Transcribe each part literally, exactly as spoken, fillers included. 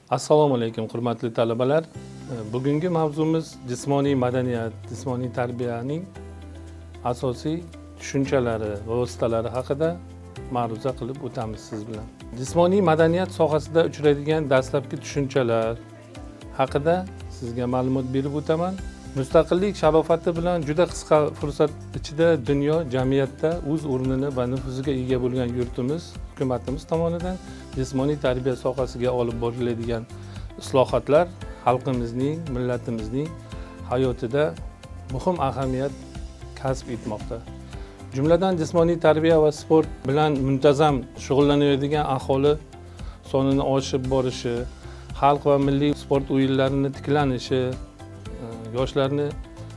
Assalomu alaykum hurmatli talabalar. Bugungi mavzumiz jismoniy madaniyat, jismoniy tarbiyaning asosiy tushunchalari va vositalari haqida ma'ruza qilib o'tamiz siz bilan. Jismoniy madaniyat sohasida uchraydigan dastlabki tushunchalar haqida sizga ma'lumot berib o'taman. Mustaqillik sharofati bilan juda qisqa fursat ichida dunyo jamiyatda o'z o'rnini va nufuziga ega bo'lgan yurtimiz, hukumatimiz tomonidan jismoniy tarbiya sohasiga olib boriladigan islohotlar xalqimizning, millatimizning hayotida muhim ahamiyat kasb etmoqda. Jumladan jismoniy tarbiya va sport bilan muntazam shug'ullanadigan aholi sonining oshib borishi, xalq va milliy sport o'yinlarining tiklanishi, yoshlarni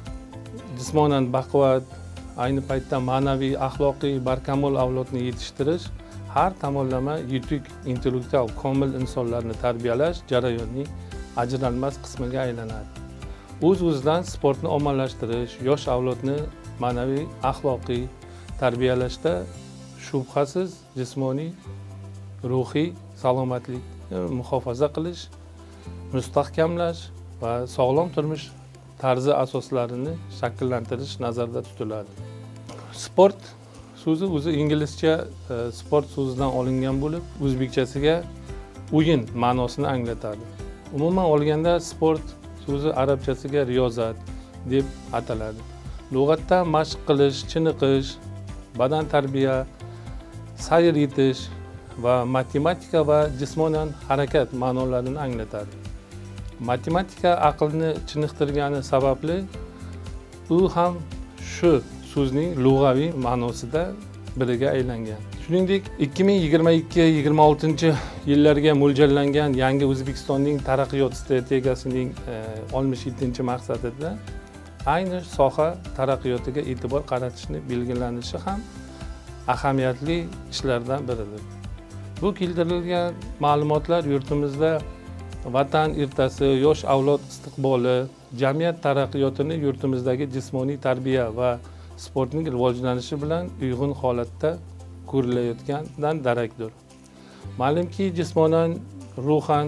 jismonan baquvvat, ayni paytda ma'naviy, axloqiy barkamol avlodni yetishtirish har tomonlama yetuk intellektual komil insonlarni tarbiyalash jarayonining ajralmas qismiga aylanadi. O'z-o'zidan sportni ommalashtirish, yosh avlodni ma'naviy, axloqiy tarbiyalashda shubhasiz jismoniy, ruhiy salomatlikni muhofaza qilish, mustahkamlash va sog'lom turmush tarzi asoslarini shakllantirish nazarda tutiladi. Sport so'zi o'zi inglizcha sport so'zidan olingan bo'lib, o'zbekchasiga o'yin ma'nosini anglatadi. Umuman olganda sport so'zi arabchasiga riyozat deb ataladi. Lug'atda mashq qilish, chiniqish, badan tarbiya, sayr etish va matematika va jismonan harakat ma'nolarini anglatadi. Matematika aqlni chiniqtirgani sababli u ham shu so'zning lug'aviy ma'nosida biriga aylangan. Shuningdek, ikki ming yigirma ikki yigirma oltinchi yillarga mo'ljallangan yangi O'zbekistonning taraqqiyot strategiyasining oltmish yettinchi maqsadida ayni soha taraqqiyotiga e'tibor qaratishni belgilanishi ham ahamiyatli ishlardan biridir. Bu keltirilgan ma'lumotlar yurtimizda vatan ertasi, yosh avlod istiqboli, jamiyat taraqqiyotini yurtimizdagi jismoniy tarbiya va sportning rivojlanishi bilan uyg'un holatda ko'rilayotganidan darakdir. Ma'lumki, jismonan, ruhan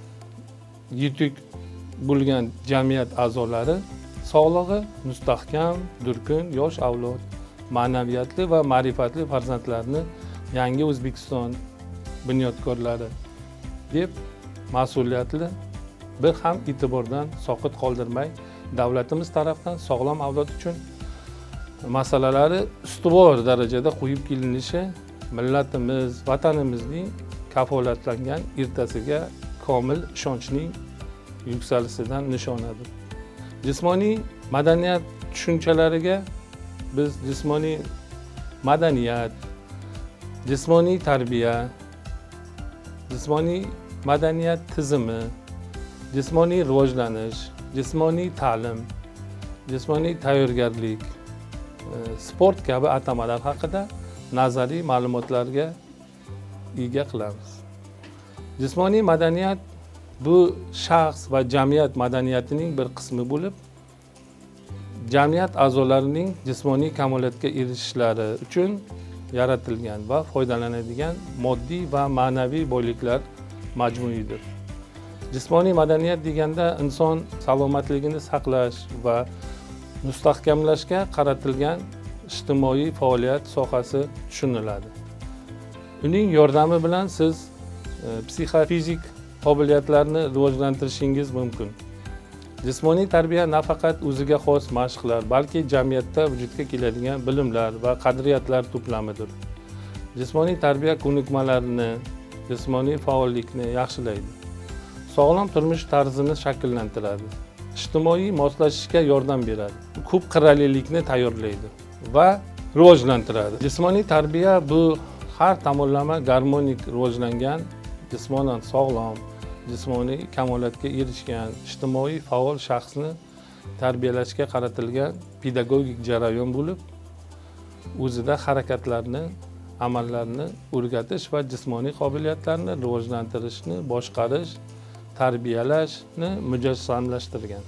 yetuk bo'lgan jamiyat a'zolari sog'lig'i mustahkam, durkun yosh avlod, ma'naviyatli va ma'rifatli farzandlarni yangi O'zbekiston bunyodkorlari deb mas'uliyatli bir ham e'tibordan soqit qoldirmay, davlatimiz tarafdan sog'lom avlod uchun masalalari ustuvor darajada qo'yib kelinishi millatimiz, vatanimizning kafolatlangan ertasiga komil ishonchning yuksalishidan nishonadir. Jismoniy madaniyat tushunchalariga biz jismoniy madaniyat, jismoniy tarbiya, jismoniy madaniyat tizimi, jismoniy rivojlanish, jismoniy ta'lim, jismoniy tayyorgarlik, sport kabi atamalar haqida nazariy ma'lumotlarga ega qilamiz. Jismoniy madaniyat bu shaxs va jamiyat madaniyatining bir qismi bo'lib, jamiyat a'zolarining jismoniy kamolatga erishishlari uchun yaratilgan va foydalanadigan moddiy va ma'naviy boyliklar majmuidir. Jismoniy madaniyat deganda inson salomatligini saqlash va mustahkamlashga qaratilgan ijtimoiy faoliyat sohasi tushuniladi. Uning yordami bilan siz psixofizik qobiliyatlarni rivojlantirishingiz mumkin. Jismoniy tarbiya nafaqat o'ziga xos mashqlar, balki jamiyatda vujudga keladigan bilimlar va qadriyatlar to'plamidir. Jismoniy tarbiya ko'nikmalarini, jismoniy faollikni yaxshilaydi. Sog'lom turmush tarzini shakllantiradi. Ijtimoiy moslashishga yordam beradi. Ko'p qirralilikni tayyorlaydi va rivojlantiradi. Jismoniy tarbiya bu har tomonlama garmonik rivojlangan, jismonan sog'lom, jismoniy kamolatga erishgan, ijtimoiy faol shaxsni tarbiyalashga qaratilgan pedagogik jarayon bo'lib, o'zida harakatlarni, amallarni o'rgatish va jismoniy qobiliyatlarni rivojlantirishni boshqarish, tarbiyalashni mujassamlashtirgan.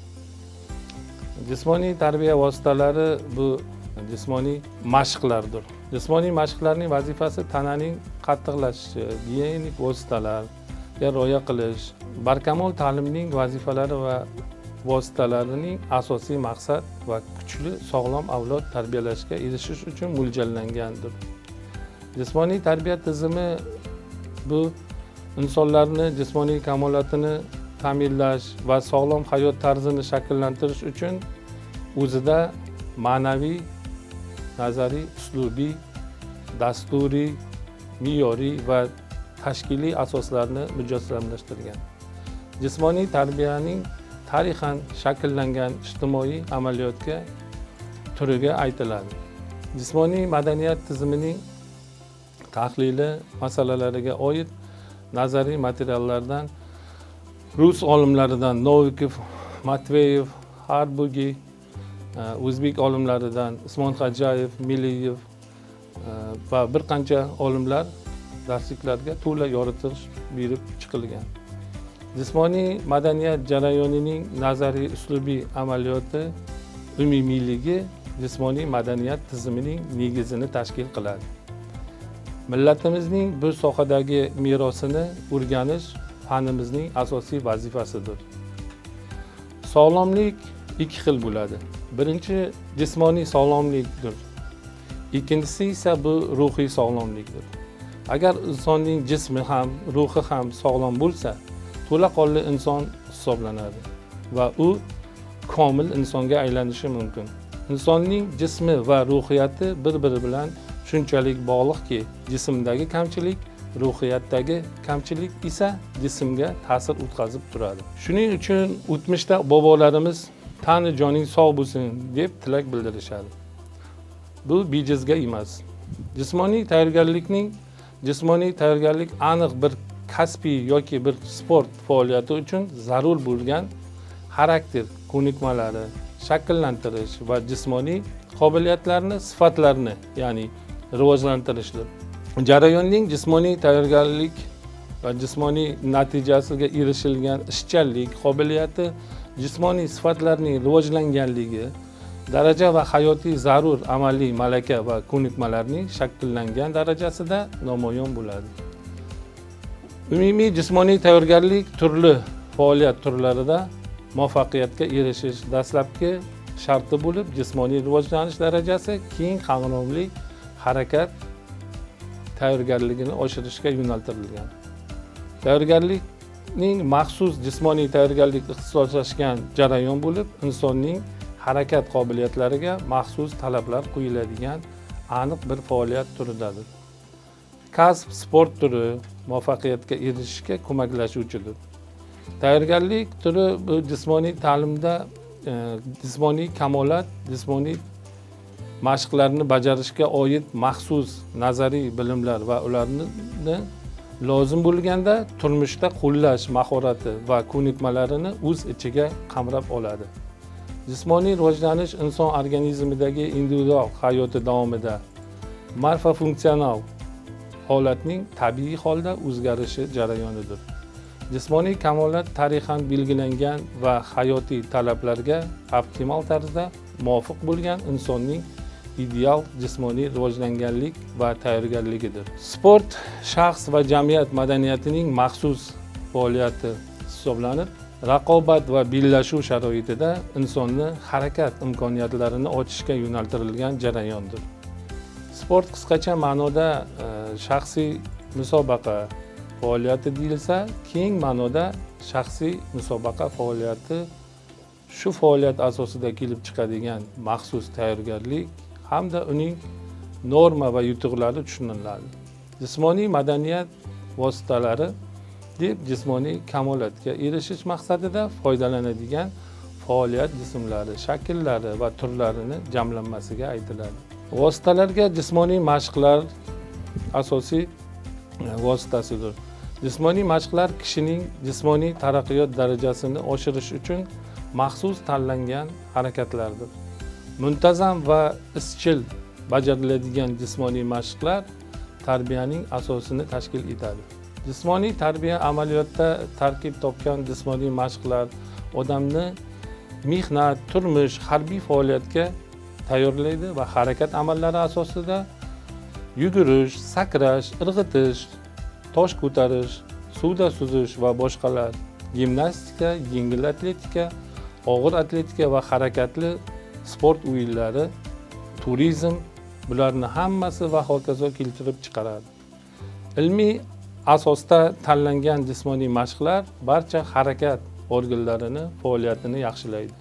Jismoniy tarbiya vositalari bu jismoniy mashqlardir. Jismoniy mashqlarning vazifasi tananing qattiqlashishi, gigiyenik vositalar, rioya qilish, barkamol ta'limning vazifalari va vositalarining asosiy maqsad va kuchli sog'lom avlod tarbiyalashga erishish uchun mo'ljallangandir. Jismoniy tarbiya tizimi bu insonlarni jismoniy kamolotini ta'minlash va sog'lom hayot tarzini shakllantirish uchun o'zida ma'naviy, nazariy, uslubiy, dasturiy, me'yoriy va tashkiliy asoslarni mujassamlashtirgan. Jismoniy tarbiyaning tarixan shakllangan ijtimoiy amaliyotga turiga aytiladi. Jismoniy madaniyat tizimining tahlili masalalariga oid nazariy materiallardan rus olimlaridan Novikov, Matveyev, Harbugi, o'zbek olimlaridan Usmonxo'jayev, Miliyev va bir qancha olimlar darsliklarga to'la yoritish berib chiqilgan. Jismoniy madaniyat jarayonining nazariy uslubiy amaliyoti umumiyligi jismoniy madaniyat tizimining negizini tashkil qiladi. Millatimizning bu sohadagi merosini o'rganish fanimizning asosiy vazifasidir. Sog'lomlik ikki xil bo'ladi. Birinchi jismoniy sog'lomlikdir. Ikkinchisi esa bu ruhiy sog'lomlikdir. Agar insonning jismi ham, ruhi ham sog'lom bo'lsa, to'laqonli inson hisoblanadi va u komil insonga aylanishi mumkin. Insonning jismi va ruhiyati bir-biri bilan shunchalik bog'liqki, jismdagi kamchilik, ruhiyatdagi kamchilik esa jismga ta'sir o'tkazib turadi. Shuning uchun o'tmishda bobolarimiz tani joning sog' bo'lsin deb tilak bildirishadi. Bu bejizga emas. Jismoniy tayyorgarlikning jismoniy tayyorgarlik aniq bir kasbiy yoki bir sport faoliyati uchun zarur bo'lgan xarakter ko'nikmalari shakllantirish va jismoniy qobiliyatlarni, sifatlarni, ya'ni rivojlantirishdir. Jarayonning jismoniy tayyorgarlik va jismoniy natijasiga erishilgan ishchanlik qobiliyati jismoniy sifatlarning rivojlanganligi, daraja va hayotiy zarur amaliy malaka va ko'nikmalarning shakllangan darajasida namoyon bo'ladi. Umumiy jismoniy tayyorgarlik turli faoliyat turlarida muvaffaqiyatga erishish dastlabki sharti bo'lib, jismoniy rivojlanish darajasi keng qamrovli harakat tayyorgarligini oshirishga yo'naltirilgan. Tayyorgarlikning maxsus jismoniy tayyorgarlik ixtisoslashgan jarayon bo'lib, insonning harakat qobiliyatlariga maxsus talablar qo'yiladigan aniq bir faoliyat turidadir. Kasb, sport turi muvaffaqiyatga erishishga ko'maklashuvchidir. Tayyorgarlik turi bu jismoniy ta'limda e, jismoniy kamolat, jismoniy mashqlarni bajarishga oid maxsus nazariy bilimlar va ularni lozim bo'lganda turmushda qo'llash mahorati va ko'nikmalarini o'z ichiga qamrab oladi. Jismoniy rivojlanish inson organizmidagi individual hayoti davomida morfofunksional holatning tabiiy holda o'zgarishi jarayonidir. Jismoniy kamolat tarixan belgilangan va hayotiy talablarga optimal tarzda muvofiq bo'lgan insonning ideal jismoniy rivojlanganlik va tayyorgarligidir. Sport shaxs va jamiyat madaniyatining maxsus faoliyati hisoblanib, raqobat va bellashuv sharoitida insonni harakat imkoniyatlarini ochishga yo'naltirilgan jarayondir. Sport qisqacha ma'noda e, shaxsiy musobaqa faoliyati deyilsa, keng ma'noda shaxsiy musobaqa faoliyati shu faoliyat asosida kelib chiqadigan maxsus tayyorgarlik hamda uning norma va yutuqlari tushuniladi. Jismoniy madaniyat vositalari deb jismoniy kamolatga erishish maqsadida foydalanadigan faoliyat jismlari, shakllari va turlarini jamlanmasiga aytiladi. Vositalarga jismoniy mashqlar asosiy vositasidir. Jismoniy mashqlar kishining jismoniy taraqqiyot darajasini oshirish uchun maxsus tanlangan harakatlardir. Muntazam va izchil bajariladigan jismoniy mashqlar tarbiyaning asosini tashkil etadi. Jismoniy tarbiya amaliyotda tarkib topgan jismoniy mashqlar odamni mehnat, turmush, harbiy faoliyatga tayyorlaydi va harakat amallari asosida yugurish, sakrash, irg'itish, tosh ko'tarish, suvda suzish va boshqalar, gimnastika, yengil atletika, og'ir atletika va harakatli sport o'yinlari, turizm, bularni hammasi va hokazo keltirib chiqaradi. Ilmiy asosda tanlangan jismoniy mashqlar barcha harakat organlarini faoliyatini yaxshilaydi.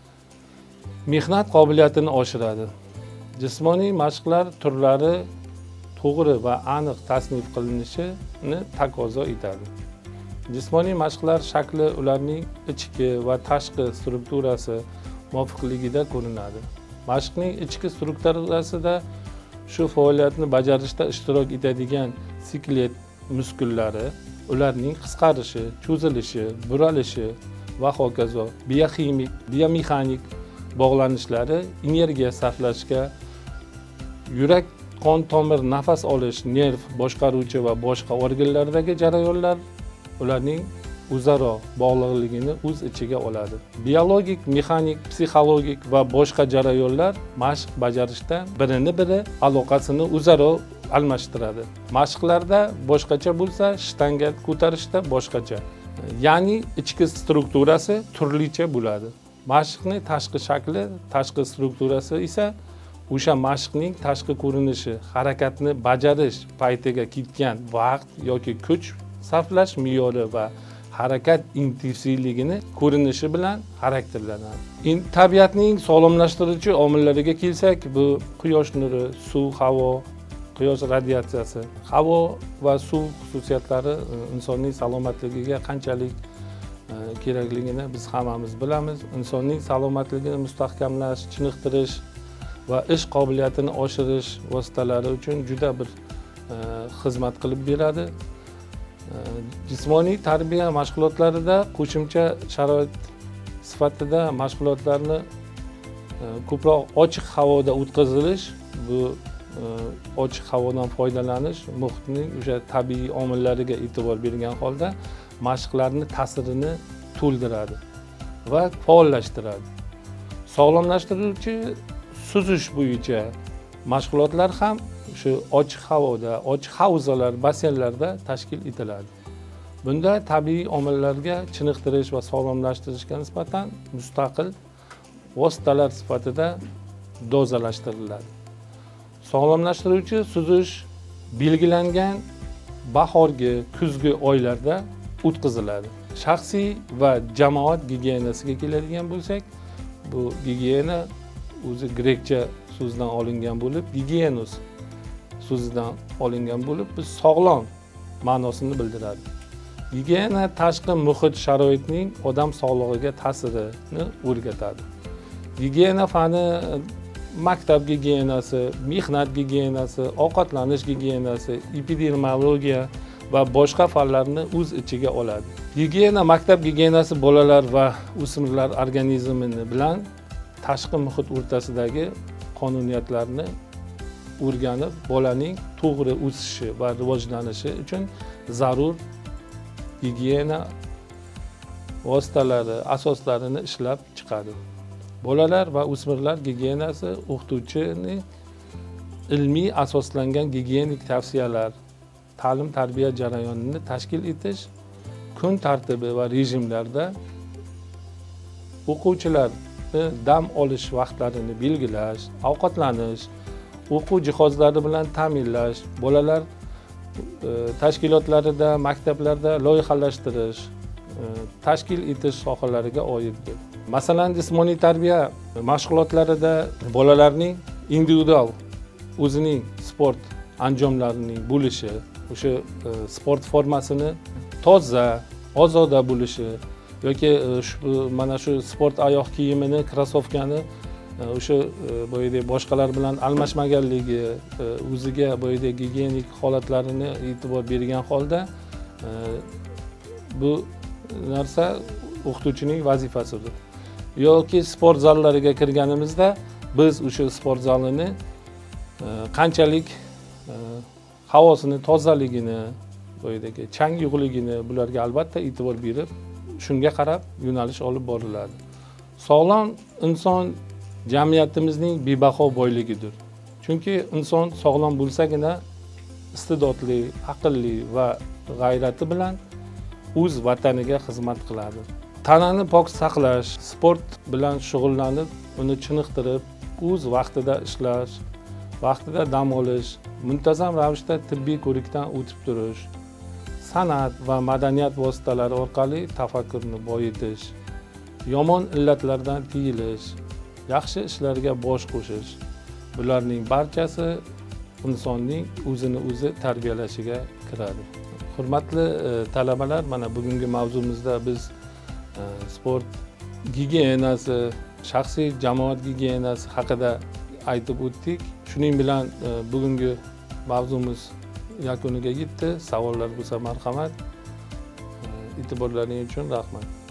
Mehnat qobiliyatini oshiradi. Jismoniy mashqlar turlari to'g'ri va aniq tasnif qilinishini taqozo etadi. Jismoniy mashqlar shakli ularning ichki va tashqi strukturasi muvofiqligida ko'rinadi. Mashqning ichki strukturasida shu faoliyatni bajarishda ishtirok etadigan skelet muskullari, ularning qisqarishi, cho'zilishi, buralishi va hokazo biokimik, biomexanik bog'lanishlari energiya sarflashga, yurak, qon tomir, nafas olish, nerv boshqaruvchi va boshqa organlardagi jarayonlar ularning o'zaro bog'liqligini o'z ichiga oladi. Biologik, mexanik, psixologik va boshqa jarayonlar mashq bajarishda birini-biri aloqasini o'zaro almashtiradi. Mashqlarda boshqacha bo'lsa, shtanga ko'tarishda boshqacha. Ya'ni ichki strukturasi turlicha bo'ladi. Mashqning tashqi shakli, tashqi strukturasi esa o'sha mashqning tashqi ko'rinishi, harakatni bajarish paytiga ketgan vaqt yoki kuch sarflash me'yori va harakat intensivligini ko'rinishi bilan xarakterlanadi. Tabiatning sog'lomlashtiruvchi omillariga kelsak, bu quyosh nuri, suv, havo, quyosh radiatsiyasi, havo va suv xususiyatlari insonning salomatligiga qanchalik kerakligini biz hammamiz bilamiz. Insonning salomatligini mustahkamlash, chiniqtirish va ish qobiliyatini oshirish vositalari uchun juda bir xizmat qilib beradi. Jismoniy tarbiya mashg'ulotlarida qo'shimcha sharoit sifatida mashg'ulotlarni ko'proq ochiq havoda o'tkazilish, bu ochiq havodan foydalanish, muhitning o'sha tabiiy omillariga e'tibor bergan holda mashqlarni ta'sirini to'ldiradi va faollashtiradi. Sog'lomlashtiruvchi suzish bo'yicha mashg'ulotlar ham shu ochiq havoda, ochiq havzalar, basseynlarda tashkil etiladi. Bunda tabiiy omillarga chiniqtirish va sog'lomlashtirishga nisbatan mustaqil vositalar sifatida dozalashtiriladi. Sog'lomlashtiruvchi suzish belgilangan bahorgi, kuzgi oylarda o'tkaziladi. Shaxsiy va jamoat gigiyenasiga keladigan bo'lsak, bu gigiyena o'zi grekcha so'zdan olingan bo'lib, gigienus so'zidan olingan bo'lib, biz sog'lom ma'nosini bildiradi. Gigiyena tashqi muhit sharoitning odam sog'lig'iga ta'sirini o'rgatadi. Gigiyena fani maktab gigiyenasi, mehnat gigiyenasi, ovqatlanish gigiyenasi, epidemiologiya va boshqa fanlarni o'z ichiga oladi. Gigiyena maktab gigiyenasi bolalar va o'smirlar organizmi bilan tashqi muhit o'rtasidagi qonuniyatlarni o'rganib, bolaning to'g'ri o'sishi va rivojlanishi uchun zarur gigiyena vositalari, asoslarini ishlab chiqadi. Bolalar va o'smirlar gigiyenasi o'qituvchining ilmiy asoslangan gigiyenik tavsiyalar, ta'lim-tarbiya jarayonini tashkil etish, kun tartibi va rejimlarda o'quvchilarni dam olish vaqtlarini belgilash, ovqatlanish, o'quv jihozlari bilan ta'minlash, bolalar tashkilotlarida, maktablarda loyihalashtirish, tashkil etish sohalariga oiddir. Masalan, jismoniy tarbiya mashg'ulotlarida bolalarning individual o'zining sport anjomlarining bo'lishi, o'sha sport formasini toza, ozoda bo'lishi yoki mana shu sport oyoq kiyimini, krossovkani o'sha boyidek boshqalar bilan almashmaganligi, o'ziga boyidek gigiyenik holatlarini e'tibor bergan holda bu narsa o'qituvchining vazifasidir. Yoki sport zallariga kirganimizda biz o'sha sport zalini qanchalik havosini tozaligini, boyidek chang yo'qligini bularga albatta e'tibor berib, shunga qarab yo'nalish olib boriladi. Sog'lom inson jamiyatimizning bebaho boyligidir. Chunki inson sog'lom bo'lsagina istedodli, aqlli va g'ayrati bilan o'z vataniga xizmat qiladi. Tanani pok saqlash, sport bilan shug'ullanib, uni chiniqtirib, o'z vaqtida ishlash, vaqtida dam olish, muntazam ravishda tibbiy ko'rikdan o'tib turish, san'at va madaniyat vositalari orqali tafakkurni boyitish, yomon illatlardan tiyilish, yaxshi ishlarga bosh qo'shish, bularning barchasi insonning o'zini o'zi tarbiyalashiga kiradi. Hurmatli talabalar, mana bugungi mavzumizda biz sport gigiyenasi, shaxsiy jamoat gigiyenasi haqida aytib o'tdik. Shuning bilan bugungi mavzumiz yakuniga yetdi. Savollar bo'lsa marhamat. E'tiborlaringiz uchun rahmat.